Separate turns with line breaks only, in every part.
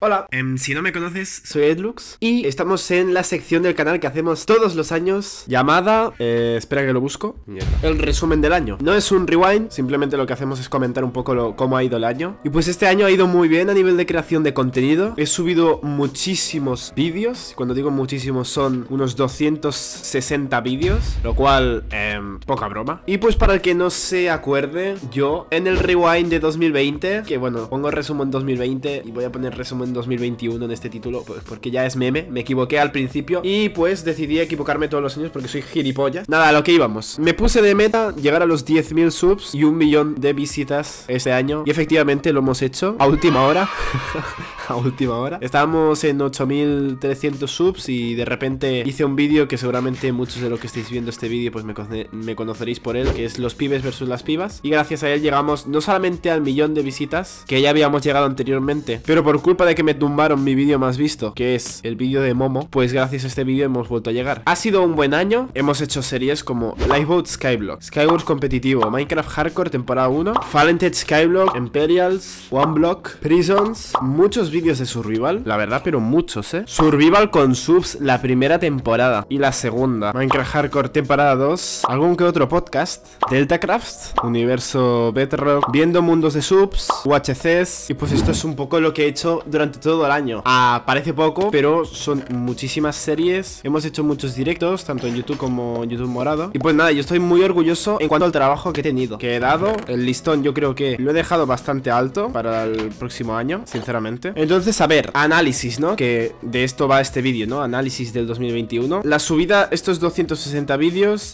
Hola, si no me conoces, soy Edlux y estamos en la sección del canal que hacemos todos los años llamada, espera que lo busco, el resumen del año. No es un rewind, simplemente lo que hacemos es comentar un poco cómo ha ido el año. Y pues este año ha ido muy bien a nivel de creación de contenido. He subido muchísimos vídeos, cuando digo muchísimos son unos 260 vídeos, lo cual, poca broma. Y pues para el que no se acuerde, yo en el rewind de 2020, que bueno, pongo resumen 2020 y voy a poner resumen 2021 en este título, pues porque ya es meme, me equivoqué al principio y pues decidí equivocarme todos los años porque soy gilipollas. Nada, a lo que íbamos. Me puse de meta llegar a los 10.000 subs y 1 millón de visitas este año y efectivamente lo hemos hecho a última hora. A última hora. Estábamos en 8.300 subs y de repente hice un vídeo que seguramente muchos de los que estáis viendo este vídeo pues me conoceréis por él, que es los pibes versus las pibas, y gracias a él llegamos no solamente al millón de visitas, que ya habíamos llegado anteriormente, pero por culpa de que me tumbaron mi vídeo más visto, que es el vídeo de Momo, pues gracias a este vídeo hemos vuelto a llegar. Ha sido un buen año, hemos hecho series como Lifeboat Skyblock, Skywars competitivo, Minecraft Hardcore temporada 1, Fallen Tech Skyblock, Imperials, One Block, Prisons, muchos vídeos de Survival, la verdad, pero muchos, Survival con subs la primera temporada y la segunda, Minecraft Hardcore temporada 2, algún que otro podcast, Deltacraft, Universo Bedrock, viendo mundos de subs, UHCs, y pues esto es un poco lo que he hecho durante todo el año. Parece poco, pero son muchísimas series, hemos hecho muchos directos, tanto en YouTube como en YouTube Morado, y pues nada, yo estoy muy orgulloso en cuanto al trabajo que he tenido, que he dado, el listón yo creo que lo he dejado bastante alto para el próximo año, sinceramente. Entonces, a ver, análisis, ¿no? Que de esto va este vídeo, ¿no? Análisis del 2021. La subida, estos 260 vídeos,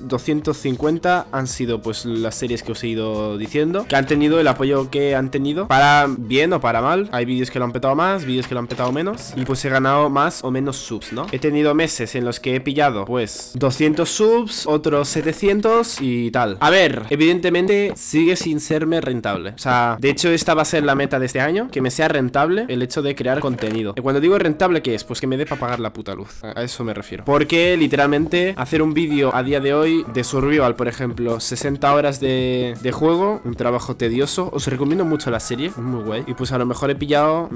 250 han sido pues las series que os he ido diciendo, que han tenido el apoyo que han tenido, para bien o para mal. Hay vídeos que lo han petado más, vídeos que lo han petado menos, y pues he ganado más o menos subs, ¿no? He tenido meses en los que he pillado pues 200 subs, otros 700 y tal. A ver, evidentemente sigue sin serme rentable. O sea, de hecho esta va a ser la meta de este año, que me sea rentable el hecho de crear contenido. Y cuando digo rentable, ¿qué es? Pues que me dé para pagar la puta luz. A eso me refiero. Porque literalmente hacer un vídeo a día de hoy de Survival, por ejemplo, 60 horas de juego, un trabajo tedioso. Os recomiendo mucho la serie, es muy guay. Y pues a lo mejor he pillado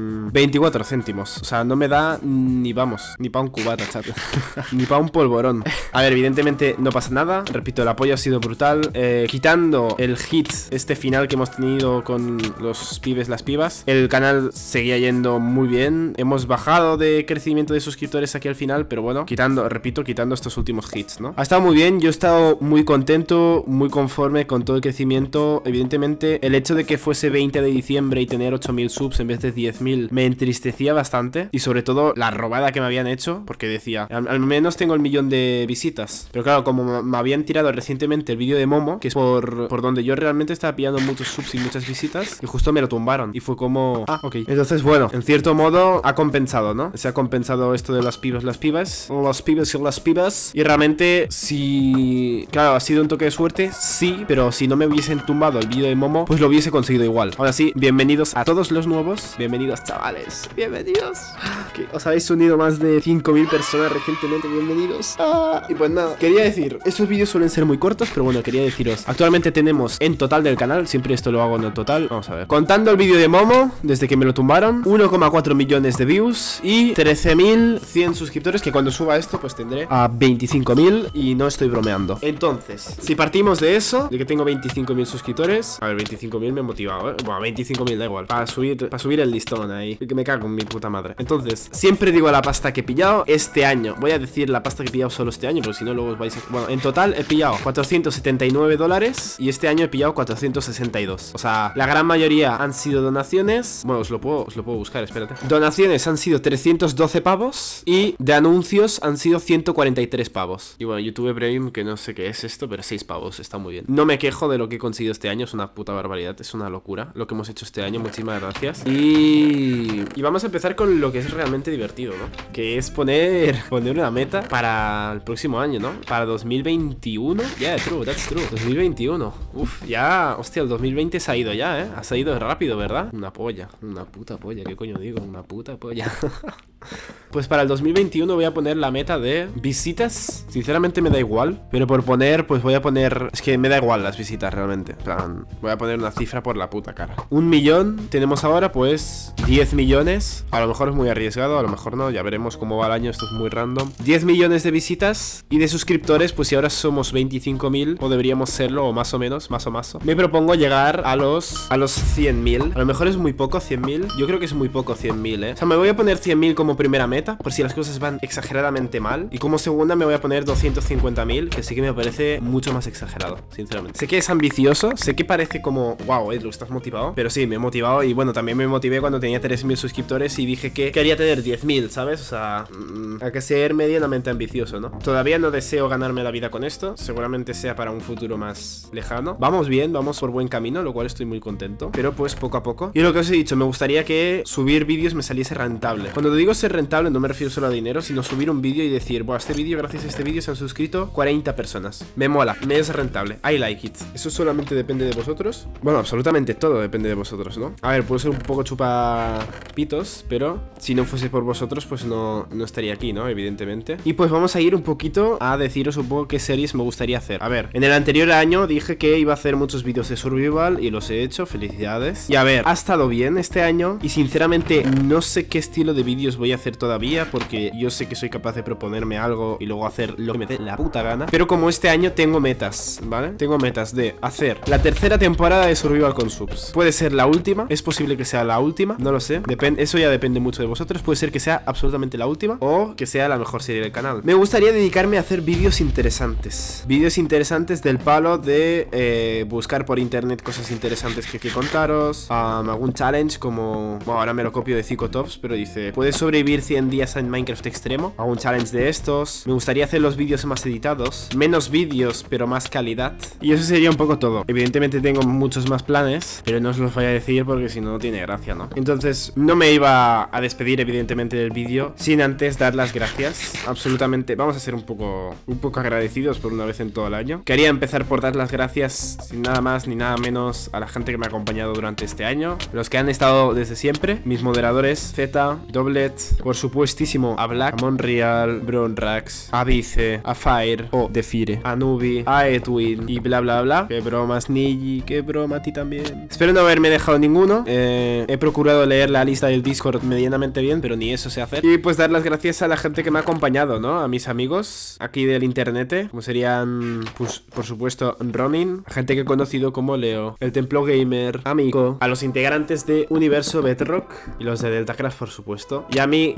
24 céntimos. O sea, no me da ni, vamos, ni pa' un cubata, chat. Ni pa' un polvorón. A ver, evidentemente no pasa nada. Repito, el apoyo ha sido brutal. Quitando el hit, este final que hemos tenido con los pibes, las pibas, el canal seguía yendo muy bien. Hemos bajado de crecimiento de suscriptores aquí al final, pero bueno, repito, quitando estos últimos hits, ¿no? Ha estado muy bien, yo he estado muy contento, muy conforme con todo el crecimiento. Evidentemente, el hecho de que fuese 20 de diciembre y tener 8.000 subs en vez de 10.000 me entristecía bastante. Y sobre todo, la robada que me habían hecho, porque decía, al menos tengo el millón de visitas. Pero claro, como me habían tirado recientemente el vídeo de Momo, que es por donde yo realmente estaba pillando muchos subs y muchas visitas, y justo me lo tumbaron. Y fue como, ok. Entonces, bueno, en cierto modo ha compensado, ¿no? Se ha compensado esto de las pibes, los pibes y las pibas. Y realmente, si... Claro, ha sido un toque de suerte, sí, pero si no me hubiesen tumbado el vídeo de Momo, pues lo hubiese conseguido igual. Ahora sí, bienvenidos a todos los nuevos. Bienvenidos, chavales. Bienvenidos. Que os habéis unido más de 5.000 personas recientemente. Bienvenidos. Y pues nada, quería decir, estos vídeos suelen ser muy cortos, pero bueno, quería deciros, actualmente tenemos en total del canal, siempre esto lo hago en el total, vamos a ver, contando el vídeo de Momo, desde que me lo tumbaron, 1,4 millones de views y 13.100 suscriptores, que cuando suba esto pues tendré a 25.000 y no estoy bromeando. Entonces, si partimos de eso, de que tengo 25.000 suscriptores, a ver, 25.000 me he motivado, bueno, 25.000 da igual, para subir el listón ahí, que me cago en mi puta madre. Entonces, siempre digo la pasta que he pillado este año, voy a decir la pasta que he pillado solo este año, porque si no luego os vais a... Bueno, en total he pillado $479 y este año he pillado 462. O sea, la gran mayoría han sido donaciones. Bueno, os lo puedo buscar, espérate. Donaciones han sido 312 pavos y de anuncios han sido 143 pavos. Y bueno, YouTube Premium, que no sé qué es esto, pero 6 pavos, está muy bien. No me quejo de lo que he conseguido este año, es una puta barbaridad, es una locura lo que hemos hecho este año, muchísimas gracias. Y vamos a empezar con lo que es realmente divertido, ¿no? Que es poner una meta para el próximo año, ¿no? Para 2021. Yeah, true, that's true. 2021. Uf, ya, hostia, el 2020 se ha ido ya, ¿eh? Ha salido rápido, ¿verdad? Una polla, una puta polla, ¿qué coño digo? Una puta polla. Pues para el 2021 voy a poner la meta de visitas. Sinceramente me da igual, pero por poner, pues voy a poner... Es que me da igual las visitas realmente. En plan, voy a poner una cifra por la puta cara. 1 millón, tenemos ahora pues 10 millones. A lo mejor es muy arriesgado, a lo mejor no, ya veremos cómo va el año, esto es muy random. 10 millones de visitas y de suscriptores, pues si ahora somos 25.000, o deberíamos serlo, o más o menos, más o más. Me propongo llegar a los 100.000. A lo mejor es muy poco 100.000. Yo creo que es muy poco 100.000, O sea, me voy a poner 100.000 como primera meta, por si las cosas van exageradamente mal. Y como segunda me voy a poner 250.000, que sí que me parece mucho más exagerado, sinceramente. Sé que es ambicioso, sé que parece como, wow, Edlu, ¿estás motivado? Pero sí, me he motivado y bueno, también me motivé cuando tenía 3.000 suscriptores y dije que quería tener 10.000, ¿sabes? O sea, hay que ser medianamente ambicioso, ¿no? Todavía no deseo ganarme la vida con esto, seguramente sea para un futuro más lejano. Vamos bien, vamos por buen camino, lo cual estoy muy contento, pero pues poco a poco. Y lo que os he dicho, me gustaría que subir vídeos me saliese rentable. Cuando digo ser rentable no me refiero solo a dinero, sino subir un vídeo y decir, buah, este vídeo, gracias a este vídeo se han suscrito 40 personas. Me mola, me es rentable, I like it. Eso solamente depende de vosotros. Bueno, absolutamente todo depende de vosotros, ¿no? A ver, puedo ser un poco chupapitos, pero si no fuese por vosotros, pues no estaría aquí, ¿no? Evidentemente. Y pues vamos a ir un poquito a deciros un poco qué series me gustaría hacer. A ver, en el anterior año dije que iba a hacer muchos vídeos de survival y los he hecho, felicidades. Y a ver, ha estado bien este año y sinceramente no sé qué estilo de vídeos voy a hacer todavía, porque yo sé que soy capaz de proponerme algo y luego hacer lo que me dé la puta gana. Pero como este año tengo metas, ¿vale? Tengo metas de hacer la tercera temporada de survival con subs. Puede ser la última, es posible que sea la última, no lo sé, eso ya depende mucho de vosotros. Puede ser que sea absolutamente la última o que sea la mejor serie del canal. Me gustaría dedicarme a hacer vídeos interesantes del palo de buscar por internet cosas interesantes que contaros, algún challenge como, bueno, ahora me lo copio de Cicotops, pero dice, puedes sobrevivir 100 días en Minecraft extremo, algún challenge de estos. Me gustaría hacer los vídeos más editados, menos vídeos pero más calidad, y eso sería un poco todo. Evidentemente tengo muchos más planes, pero no os los voy a decir porque si no, no tiene gracia, ¿no? Entonces no me iba a despedir evidentemente del vídeo sin antes dar las gracias. Absolutamente, vamos a ser un poco agradecidos por una vez en todo el año. Quería empezar por dar las gracias sin nada más ni nada menos a la gente que me ha acompañado durante este año, los que han estado desde siempre, mis moderadores Z, Doblet, por supuestísimo a Black, a Monreal, Bronrax, a Vice, a Fire o Defire, a Nubi, a Edwin y bla bla bla. Qué bromas, Niji, qué broma a ti también. Espero no haberme dejado ninguno. He procurado leer la lista del Discord medianamente bien, pero ni eso sé hacer. Y pues dar las gracias a la gente que me ha acompañado, ¿no? A mis amigos aquí del internet, como serían, pues, por supuesto, Ronin, gente que he conocido como Leo, el Templo Gamer, Amigo, a los integrantes de Universo Bedrock y los de Deltacraft, por supuesto, y a mi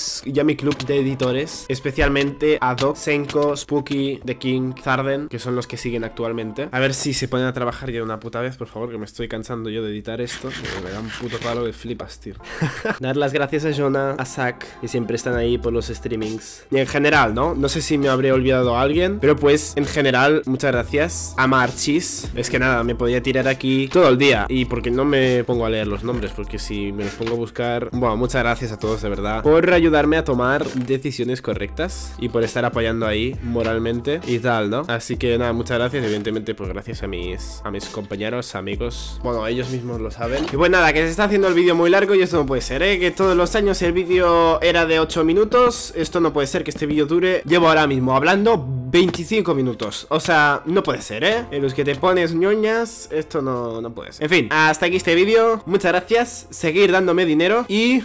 club de editores, especialmente a Doc, Senko, Spooky, The King, Zarden, que son los que siguen actualmente. A ver si se ponen a trabajar ya una puta vez, por favor, que me estoy cansando yo de editar esto. Me da un puto palo de flipas, tío. Dar las gracias a Jonah, a Zack, que siempre están ahí por los streamings. Y en general, ¿no? No sé si me habré olvidado a alguien, pero pues en general, muchas gracias a Marchis. Es que nada, me podía tirar aquí todo el día. Y porque no me pongo a leer los nombres, porque si me los pongo a buscar... Bueno, muchas gracias a todos, de verdad, por ayudarme a tomar decisiones correctas y por estar apoyando ahí moralmente y tal, ¿no? Así que nada, muchas gracias. Evidentemente, pues gracias a mis compañeros, amigos. Bueno, ellos mismos lo saben. Y pues nada, que se está haciendo el vídeo muy largo y esto no puede ser, ¿eh? Que todos los años el vídeo era de 8 minutos. Esto no puede ser que este vídeo dure... Llevo ahora mismo hablando 25 minutos. O sea, no puede ser, ¿eh? En los que te pones ñoñas, esto no puede ser. En fin, hasta aquí este vídeo. Muchas gracias. Seguir dándome dinero y...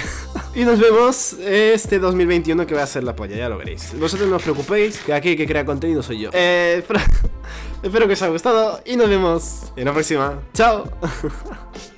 y nos vemos este 2021 que va a ser la polla, ya lo veréis. Vosotros no os preocupéis, que aquí el que crea contenido soy yo. Espero que os haya gustado y nos vemos en la próxima. ¡Chao!